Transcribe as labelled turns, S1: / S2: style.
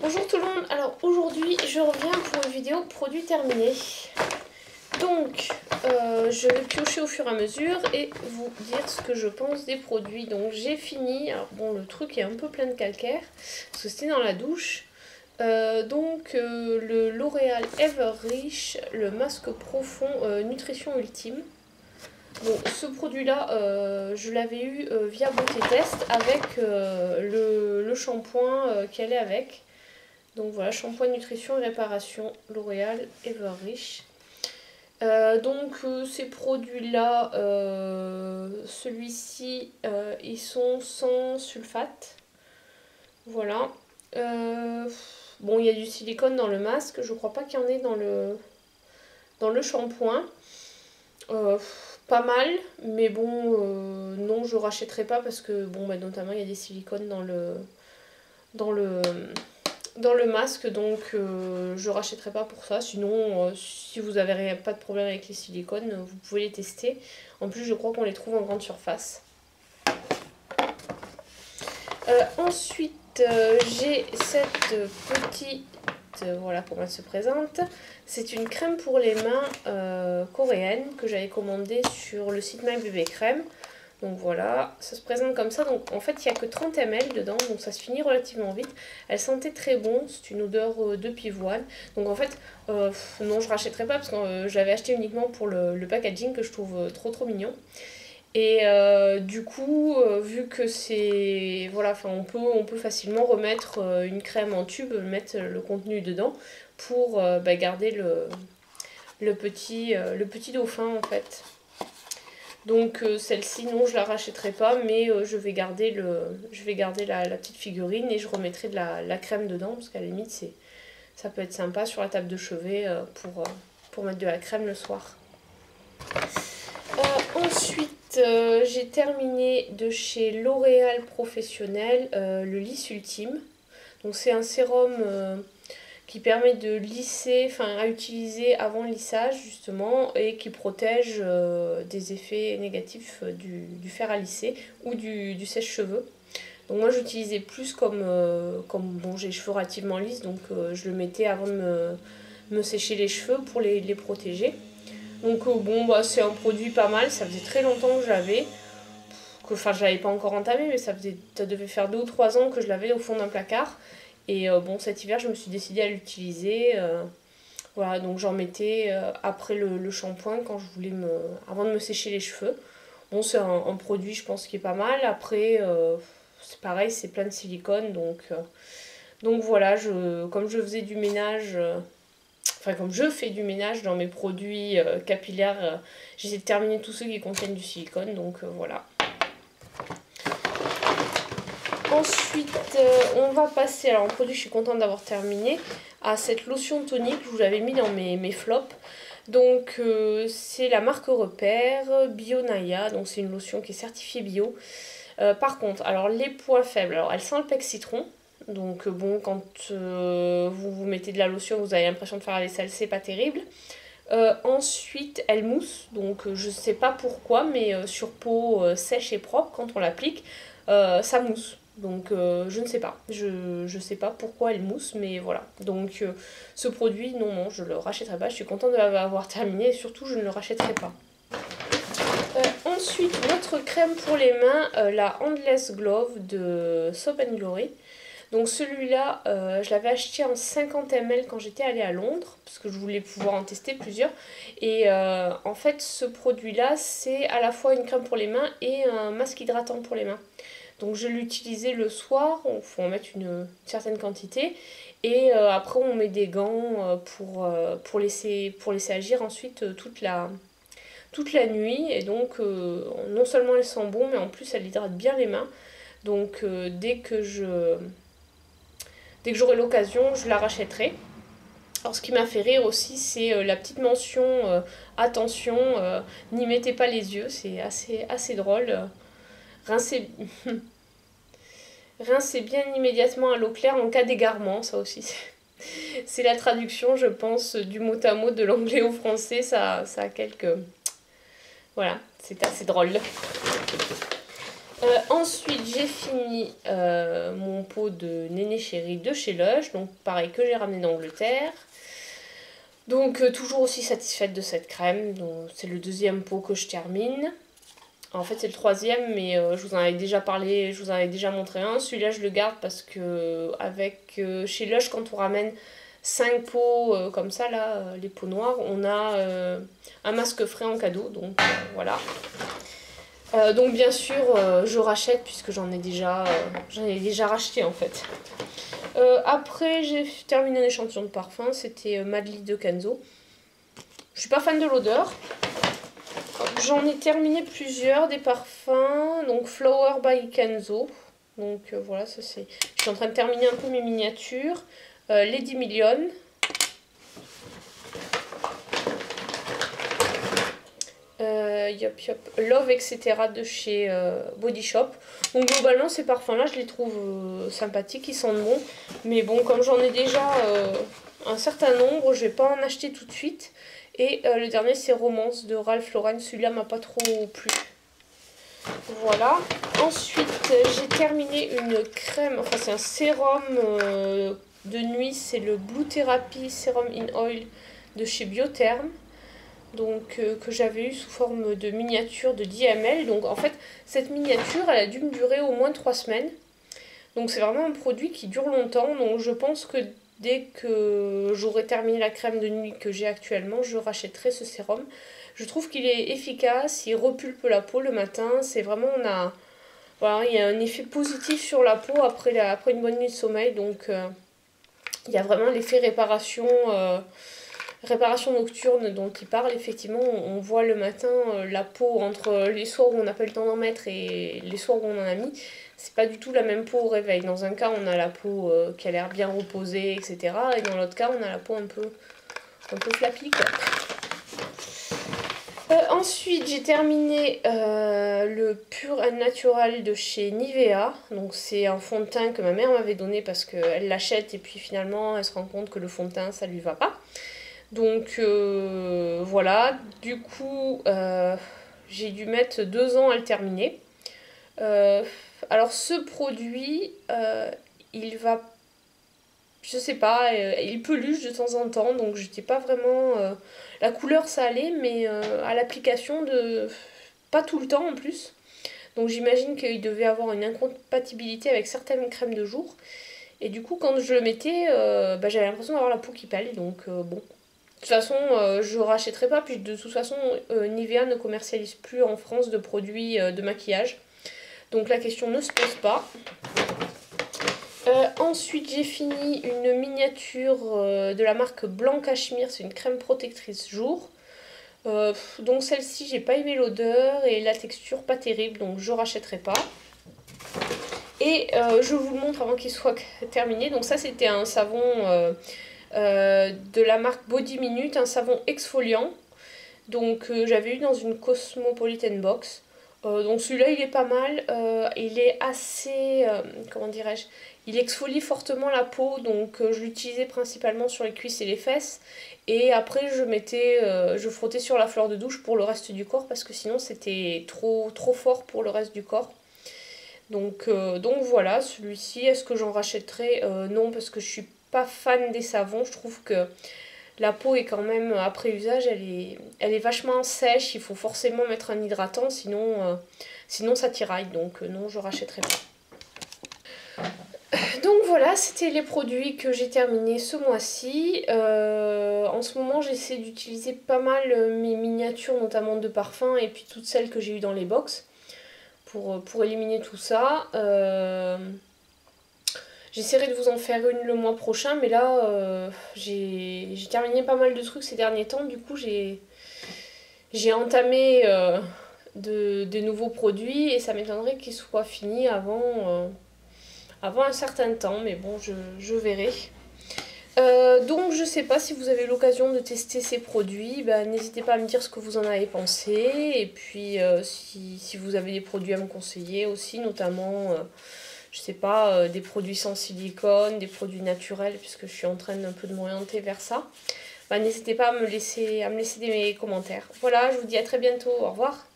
S1: Bonjour tout le monde, alors aujourd'hui je reviens pour une vidéo produit terminé. Donc je vais piocher au fur et à mesure et vous dire ce que je pense des produits. Donc j'ai fini, alors bon le truc est un peu plein de calcaire parce que c'était dans la douche. Le L'Oréal Everreach, le masque profond nutrition ultime. Bon, ce produit-là, je l'avais eu via Beauté Test avec le shampoing qui allait avec. Donc voilà, shampoing nutrition et réparation L'Oréal Everreach. Ces produits-là, celui-ci, ils sont sans sulfate. Voilà. Bon, il y a du silicone dans le masque. Je crois pas qu'il y en ait dans le shampoing. Pas mal, mais bon, non, je rachèterai pas parce que, bon, bah, notamment, il y a des silicones dans le masque, donc je rachèterai pas pour ça. Sinon, si vous avez pas de problème avec les silicones, vous pouvez les tester. En plus, je crois qu'on les trouve en grande surface. Ensuite, j'ai cette petite, voilà comment elle se présente. C'est une crème pour les mains coréenne que j'avais commandée sur le site My Bébé Crème. Donc voilà, ça se présente comme ça. Donc en fait, il n'y a que 30 ml dedans, donc ça se finit relativement vite. Elle sentait très bon, c'est une odeur de pivoine. Donc en fait, non, je rachèterai pas parce que j'avais acheté uniquement pour le packaging que je trouve trop mignon. Et du coup, vu que c'est... Voilà, on peut facilement remettre une crème en tube, mettre le contenu dedans pour garder le petit dauphin en fait. Donc celle-ci, non, je la rachèterai pas, mais je vais garder la petite figurine et je remettrai de la crème dedans, parce qu'à la limite, ça peut être sympa sur la table de chevet pour mettre de la crème le soir. Ensuite, j'ai terminé de chez L'Oréal Professionnel le lisse ultime. Donc c'est un sérum qui permet de lisser, à utiliser avant le lissage justement, et qui protège des effets négatifs du fer à lisser ou du sèche-cheveux. Donc moi j'utilisais plus comme bon, j'ai les cheveux relativement lisses, donc je le mettais avant de me sécher les cheveux pour les protéger. Donc bon, bah, c'est un produit pas mal, ça faisait très longtemps que j'avais. Enfin, je l'avais pas encore entamé, mais ça devait faire 2 ou 3 ans que je l'avais au fond d'un placard. Et bon, cet hiver, je me suis décidée à l'utiliser. Voilà, donc j'en mettais après le shampoing avant de me sécher les cheveux. Bon, c'est un produit, je pense, qui est pas mal. Après, c'est pareil, c'est plein de silicone. Donc voilà, comme je faisais du ménage... comme je fais du ménage dans mes produits capillaires, j'essaie de terminer tous ceux qui contiennent du silicone, donc voilà. Ensuite, on va passer, alors en produit je suis contente d'avoir terminé, à cette lotion tonique que je vous avais mis dans mes flops. Donc c'est la marque Repère, Bio Naya, donc c'est une lotion qui est certifiée bio. Par contre, alors les points faibles, alors elle sent le pec citron. Donc bon, quand vous mettez de la lotion, vous avez l'impression de faire la vaisselle, c'est pas terrible. Ensuite, elle mousse, donc je sais pas pourquoi, mais sur peau sèche et propre, quand on l'applique, ça mousse. Donc je ne sais pas, je sais pas pourquoi elle mousse, mais voilà. Donc ce produit, non, je le rachèterai pas, je suis contente de l'avoir terminé et surtout je ne le rachèterai pas. Ensuite, notre crème pour les mains, la Endless Glove de Soap & Glory. Donc celui-là, je l'avais acheté en 50 ml quand j'étais allée à Londres, parce que je voulais pouvoir en tester plusieurs. Et en fait, ce produit-là, c'est à la fois une crème pour les mains et un masque hydratant pour les mains. Donc je l'utilisais le soir, il faut en mettre une certaine quantité. Et après, on met des gants pour laisser agir ensuite toute la nuit. Et donc, non seulement elle sent bon, mais en plus, elle hydrate bien les mains. Donc dès que j'aurai l'occasion, je la rachèterai. Alors ce qui m'a fait rire aussi, c'est la petite mention attention, n'y mettez pas les yeux, c'est assez drôle. Rincez bien immédiatement à l'eau claire en cas d'égarement, ça aussi c'est la traduction, je pense, du mot à mot de l'anglais au français, ça a quelques... Voilà, c'est assez drôle. Ensuite, j'ai fini mon pot de Néné Chéri de chez Lush, donc pareil que j'ai ramené d'Angleterre. Donc toujours aussi satisfaite de cette crème, donc c'est le deuxième pot que je termine. En fait c'est le troisième, mais je vous en avais déjà parlé, je vous en avais déjà montré un. Celui-là je le garde parce que chez Lush, quand on ramène 5 pots comme ça, là, les pots noirs, on a un masque frais en cadeau, donc voilà. Donc bien sûr je rachète puisque j'en ai déjà racheté en fait. Après j'ai terminé un échantillon de parfum, c'était Madly de Kenzo. Je suis pas fan de l'odeur. J'en ai terminé plusieurs des parfums, donc Flower by Kenzo. Donc voilà, ça c'est. Je suis en train de terminer un peu mes miniatures. Lady Million. Love, etc. de chez Body Shop. Donc globalement ces parfums là je les trouve sympathiques, ils sentent bon. Mais bon, comme j'en ai déjà un certain nombre, je vais pas en acheter tout de suite. Et le dernier c'est Romance de Ralph Lauren, celui-là m'a pas trop plu. Voilà. Ensuite j'ai terminé une crème, enfin c'est un sérum de nuit, c'est le Blue Therapy Serum in Oil de chez Biotherm. Donc que j'avais eu sous forme de miniature de 10 ml. Donc en fait cette miniature elle a dû me durer au moins 3 semaines. Donc c'est vraiment un produit qui dure longtemps. Donc je pense que dès que j'aurai terminé la crème de nuit que j'ai actuellement, je rachèterai ce sérum. Je trouve qu'il est efficace, il repulpe la peau le matin. C'est vraiment, voilà, il y a un effet positif sur la peau après une bonne nuit de sommeil. Donc il y a vraiment l'effet réparation nocturne dont il parle. Effectivement, on voit le matin la peau entre les soirs où on n'a pas eu le temps d'en mettre et les soirs où on en a mis. C'est pas du tout la même peau au réveil. Dans un cas, on a la peau qui a l'air bien reposée, etc. Et dans l'autre cas, on a la peau un peu flappie, quoi. Ensuite, j'ai terminé le Pure and Natural de chez Nivea. Donc c'est un fond de teint que ma mère m'avait donné parce qu'elle l'achète et puis finalement elle se rend compte que le fond de teint ça lui va pas. Donc voilà, du coup j'ai dû mettre 2 ans à le terminer. Alors ce produit, il va, je sais pas, il peluche de temps en temps, donc j'étais pas vraiment... la couleur ça allait, mais à l'application, pas tout le temps en plus. Donc j'imagine qu'il devait avoir une incompatibilité avec certaines crèmes de jour. Et du coup quand je le mettais, j'avais l'impression d'avoir la peau qui pâle, donc bon. De toute façon, je rachèterai pas, puis de toute façon, Nivea ne commercialise plus en France de produits de maquillage. Donc la question ne se pose pas. Ensuite, j'ai fini une miniature de la marque Blanc Cachemire, c'est une crème protectrice jour. Donc celle-ci, j'ai pas aimé l'odeur et la texture pas terrible, donc je rachèterai pas. Et je vous le montre avant qu'il soit terminé. Donc ça, c'était un savon... de la marque Body Minute, un savon exfoliant. Donc j'avais eu dans une Cosmopolitan box. Donc celui-là il est pas mal. Il est assez, comment dirais-je, il exfolie fortement la peau. Donc je l'utilisais principalement sur les cuisses et les fesses. Et après je frottais sur la fleur de douche pour le reste du corps parce que sinon c'était trop fort pour le reste du corps. Donc voilà, celui-ci, est-ce que j'en rachèterai? Non, parce que je suis pas fan des savons. Je trouve que la peau est quand même, après usage, elle est vachement sèche. Il faut forcément mettre un hydratant, sinon ça tiraille. Donc non, je rachèterai pas. Donc voilà, c'était les produits que j'ai terminés ce mois-ci. En ce moment, j'essaie d'utiliser pas mal mes miniatures, notamment de parfums, et puis toutes celles que j'ai eues dans les box, pour éliminer tout ça. J'essaierai de vous en faire une le mois prochain, mais là, j'ai terminé pas mal de trucs ces derniers temps. Du coup, j'ai entamé de nouveaux produits et ça m'étonnerait qu'ils soient finis avant un certain temps, mais bon, je verrai. Donc je sais pas si vous avez l'occasion de tester ces produits, n'hésitez pas à me dire ce que vous en avez pensé. Et puis si vous avez des produits à me conseiller aussi, notamment je sais pas, des produits sans silicone, des produits naturels, puisque je suis en train un peu de m'orienter vers ça. N'hésitez pas à me laisser des commentaires. Voilà, je vous dis à très bientôt, au revoir.